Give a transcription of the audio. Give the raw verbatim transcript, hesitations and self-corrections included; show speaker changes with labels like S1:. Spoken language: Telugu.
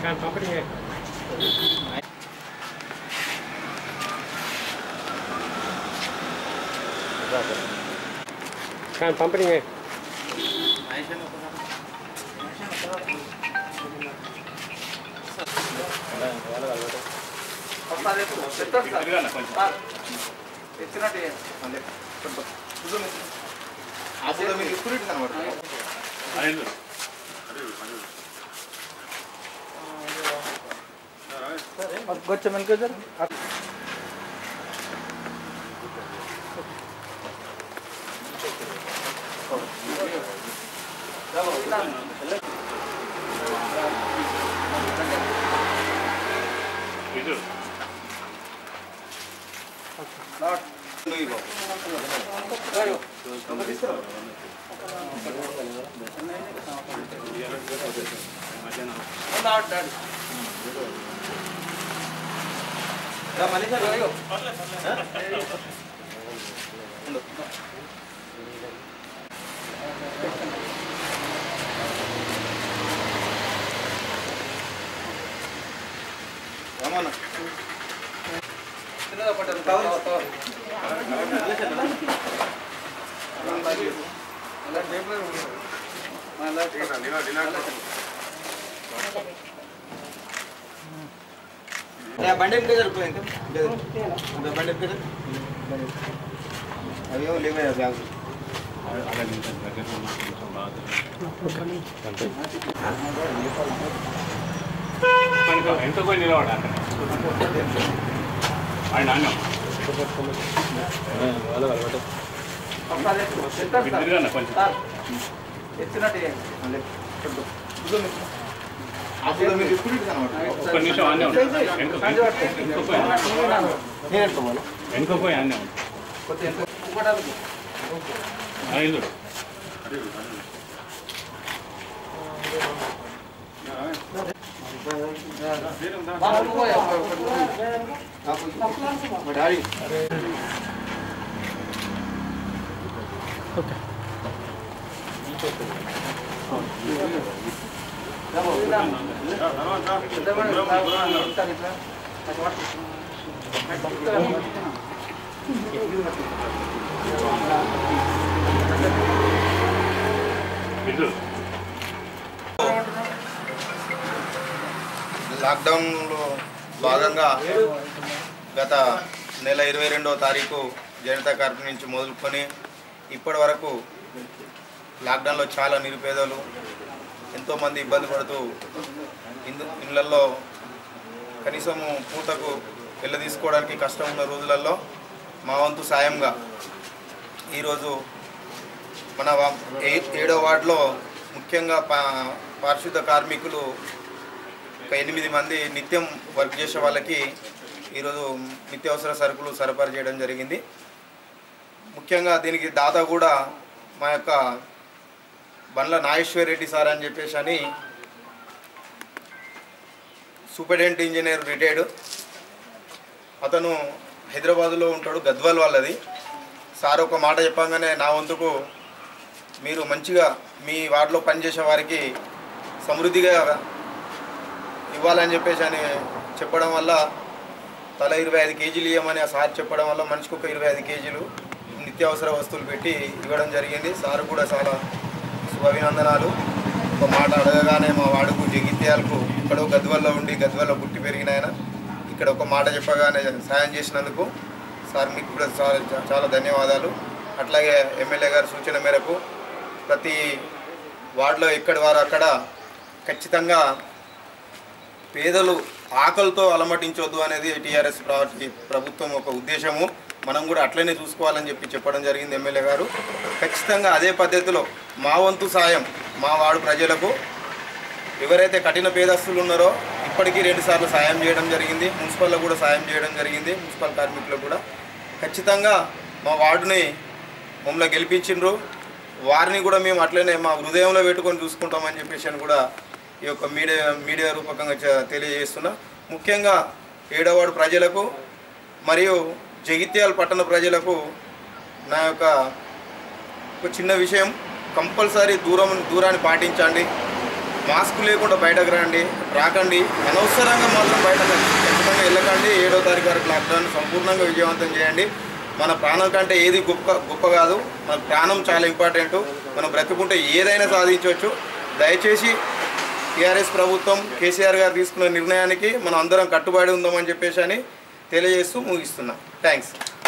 S1: कंपनी है कंपनी है
S2: गच्छ मिलकर सर బండి సరిపోయింది బండి అవి లేవే బ్యాగ్
S1: ఎంత పోయి నిలబడా ఆయన నాన్న ఒక్క నిమిషం ఆనే వెనుక పోయి ఆనే ఐదు
S3: లాక్డౌన్లో భాగంగా గత నెల ఇరవై రెండవ తారీఖు జనతా కర్ఫ్యూ నుంచి మొదలుకొని ఇప్పటి వరకు లాక్డౌన్లో చాలా నిరుపేదలు ఎంతోమంది ఇబ్బంది పడుతూ ఇందు ఇళ్లలో కనీసము పూటకు వెళ్ళ తీసుకోవడానికి కష్టం ఉన్న రోజులలో మా వంతు సాయంగా ఈరోజు మన ఏడో వార్డులో ముఖ్యంగా పా పారిశుద్ధ కార్మికులు ఒక ఎనిమిది మంది నిత్యం వర్క్ చేసే వాళ్ళకి ఈరోజు నిత్యావసర సరుకులు సరఫరా చేయడం జరిగింది. ముఖ్యంగా దీనికి దాత కూడా మా యొక్క బండ్ల నాగేశ్వర్ రెడ్డి సార్ అని చెప్పేసి అని సూపరింటెండెంట్ ఇంజనీర్ రిటైర్డ్ అతను హైదరాబాదులో ఉంటాడు, గద్వాల్ వాళ్ళది. సార్ ఒక మాట చెప్పగానే నా వంతుకు మీరు మంచిగా మీ వార్డులో పనిచేసే వారికి సమృద్ధిగా ఇవ్వాలని చెప్పేసి అని చెప్పడం వల్ల తల ఇరవై ఐదు కేజీలు ఇవ్వమని ఆ సార్ చెప్పడం వల్ల మనిషికి ఒక ఇరవై ఐదు కేజీలు నిత్యావసర వస్తువులు పెట్టి ఇవ్వడం జరిగింది. సార్ కూడా చాలా శుభాభినందనాలు. ఒక మాట అడగగానే మా వాడుకు జగిత్యాలకు ఇక్కడో గద్వాల్లో ఉండి గద్వాల్లో పుట్టి పెరిగిన ఆయన ఇక్కడ ఒక మాట చెప్పగానే సాయం చేసినందుకు సార్ మీకు కూడా చాలా చాలా ధన్యవాదాలు. అట్లాగే ఎమ్మెల్యే గారి సూచన మేరకు ప్రతి వార్డులో ఎక్కడి వారు అక్కడ ఖచ్చితంగా పేదలు ఆకలితో అలమటించొద్దు అనేది టీఆర్ఎస్ ప్రభుత్వం ఒక ఉద్దేశము. మనం కూడా అట్లనే చూసుకోవాలని చెప్పి చెప్పడం జరిగింది ఎమ్మెల్యే గారు. ఖచ్చితంగా అదే పద్ధతిలో మా వంతు సాయం మా వార్డు ప్రజలకు ఎవరైతే కఠిన పేదస్తులు ఉన్నారో ఇప్పటికీ రెండు సార్లు సాయం చేయడం జరిగింది. మున్సిపల్లో కూడా సాయం చేయడం జరిగింది. మున్సిపల్ కార్మికులకు కూడా ఖచ్చితంగా మా వార్డుని మమ్మల్ని గెలిపించిండ్రు. వారిని కూడా మేము అట్లనే మా హృదయంలో పెట్టుకొని చూసుకుంటామని చెప్పేసి అని కూడా ఈ యొక్క మీడియా మీడియా రూపకంగా తెలియజేస్తున్నా. ముఖ్యంగా ఏడో వార్డు ప్రజలకు మరియు జగిత్యాల పట్టణ ప్రజలకు నా యొక్క ఒక చిన్న విషయం, కంపల్సరీ దూరం దూరాన్ని పాటించండి. మాస్క్ లేకుండా బయటకు రండి రాకండి, అనవసరంగా మాత్రం బయటకు ఖచ్చితంగా వెళ్ళకండి. ఏడో తారీఖు వరకు లాక్డౌన్ సంపూర్ణంగా విజయవంతం చేయండి. మన ప్రాణం కంటే ఏది గొప్ప గొప్ప కాదు, మన ప్రాణం చాలా ఇంపార్టెంట్. మనం బ్రతుకుంటే ఏదైనా సాధించవచ్చు. దయచేసి టీఆర్ఎస్ ప్రభుత్వం కేసీఆర్ గారు తీసుకున్న నిర్ణయానికి మనం అందరం కట్టుబడి ఉందామని చెప్పేసి అని తెలియజేస్తూ ముగిస్తున్నాం. థ్యాంక్స్.